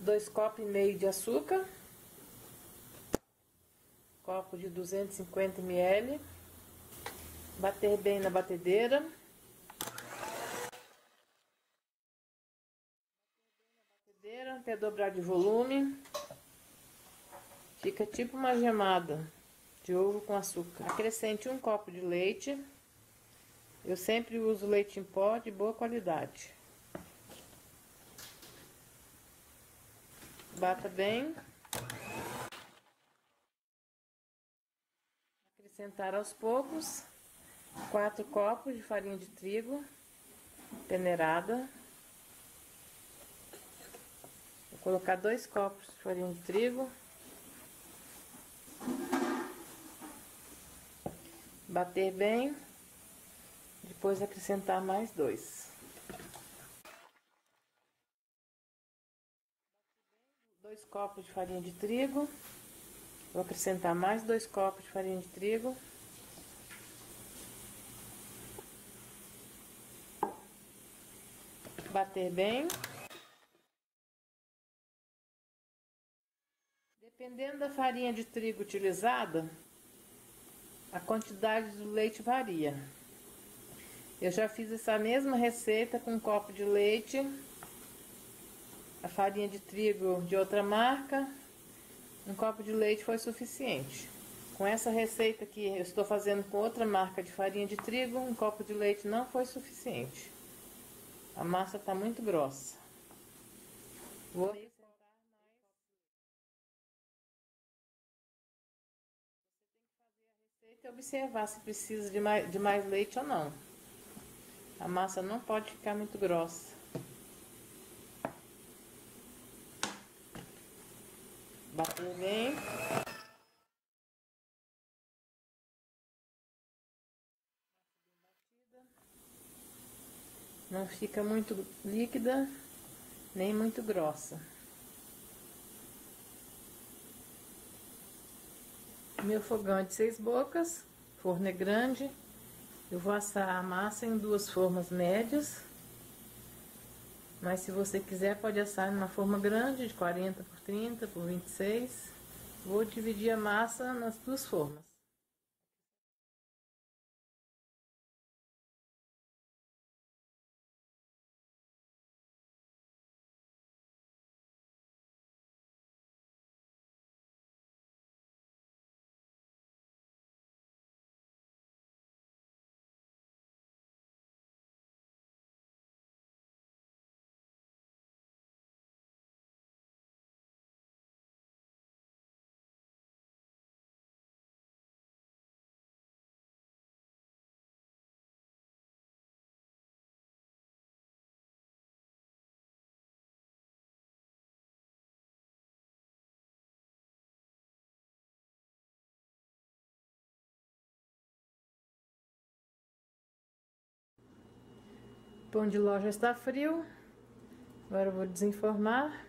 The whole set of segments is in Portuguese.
2,5 copos de açúcar, copo de 250 ml, bater bem na batedeira. Até dobrar de volume. Fica tipo uma gemada de ovo com açúcar. Acrescente 1 copo de leite. Eu sempre uso leite em pó de boa qualidade. Bata bem. Acrescentar aos poucos 4 copos de farinha de trigo peneirada. Vou colocar 2 copos de farinha de trigo. Bater bem. Depois acrescentar mais 2. 2 copos de farinha de trigo. Vou acrescentar mais 2 copos de farinha de trigo. Bater bem. Dependendo da farinha de trigo utilizada, a quantidade do leite varia. Eu já fiz essa mesma receita com 1 copo de leite, a farinha de trigo de outra marca, 1 copo de leite foi suficiente. Com essa receita que eu estou fazendo com outra marca de farinha de trigo, 1 copo de leite não foi suficiente. A massa está muito grossa. Vou acrescentar mais. Você tem que fazer a receita e observar se precisa de mais leite ou não. A massa não pode ficar muito grossa. Bater bem. Não fica muito líquida, nem muito grossa. Meu fogão é de 6 bocas, forno é grande. Eu vou assar a massa em 2 formas médias. Mas se você quiser, pode assar em uma forma grande, de 40 por 30 por 26. Vou dividir a massa nas 2 formas. Pão de ló já está frio. Agora eu vou desenformar.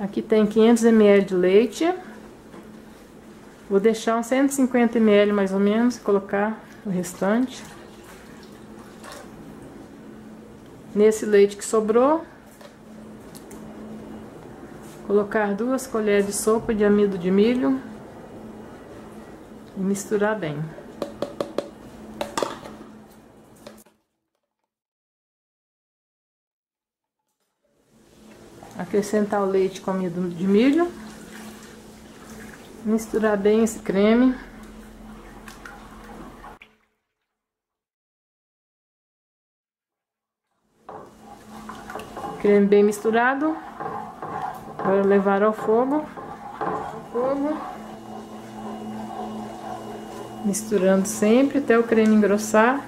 Aqui tem 500 ml de leite. Vou deixar uns 150 ml mais ou menos, colocar o restante. Nesse leite que sobrou, colocar 2 colheres de sopa de amido de milho e misturar bem. Acrescentar o leite com amido de milho. Misturar bem esse creme. Creme bem misturado. Agora levar ao fogo. Misturando sempre até o creme engrossar.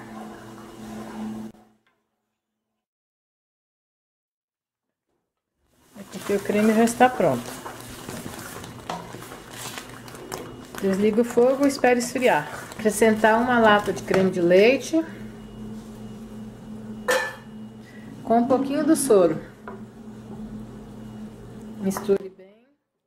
Aqui o creme já está pronto. Desliga o fogo e espera esfriar. Acrescentar uma lata de creme de leite com um pouquinho do soro. Misture bem.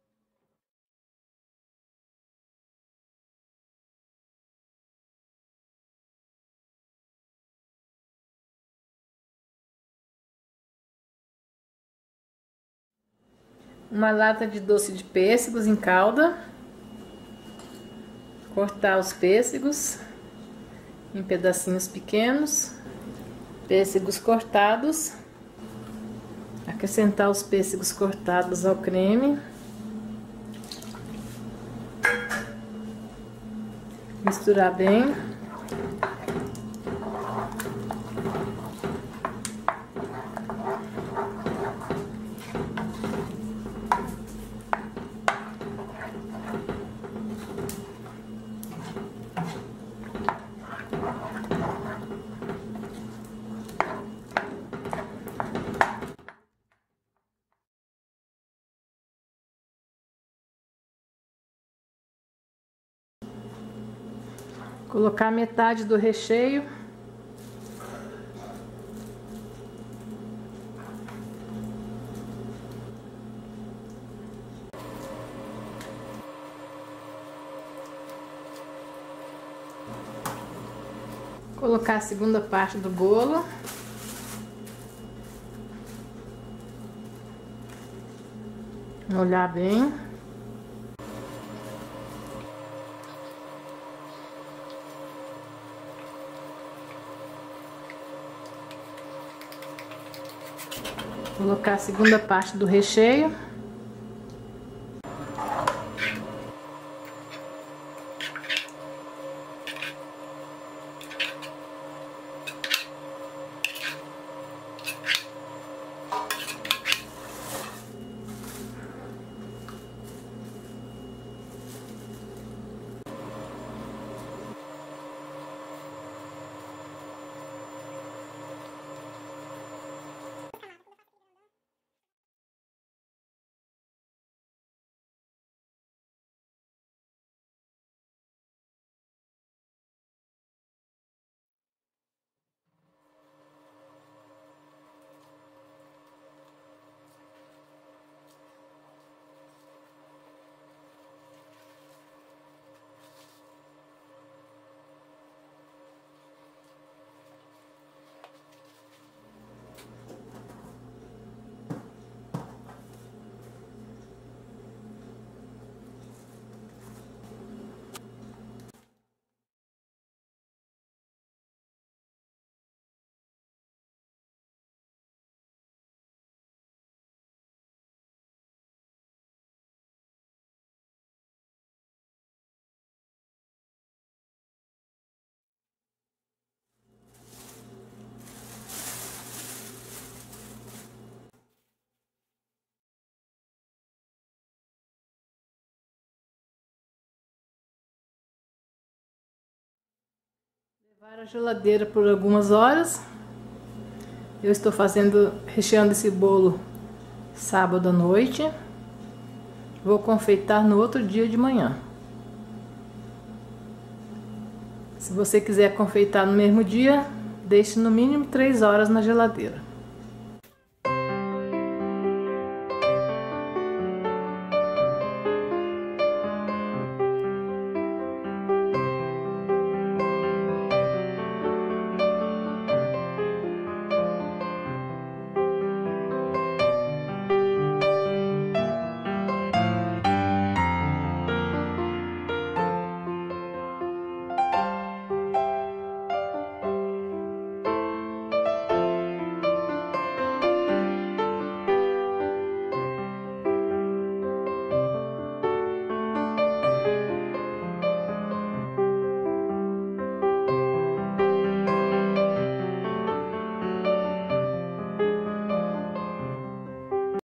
Uma lata de doce de pêssegos em calda. Cortar os pêssegos em pedacinhos pequenos. Pêssegos cortados. Acrescentar os pêssegos cortados ao creme. Misturar bem. Colocar metade do recheio. Colocar a segunda parte do bolo. Molhar bem. Colocar a segunda parte do recheio. Levar à geladeira por algumas horas. Eu estou recheando esse bolo sábado à noite. Vou confeitar no outro dia de manhã. Se você quiser confeitar no mesmo dia, deixe no mínimo 3 horas na geladeira.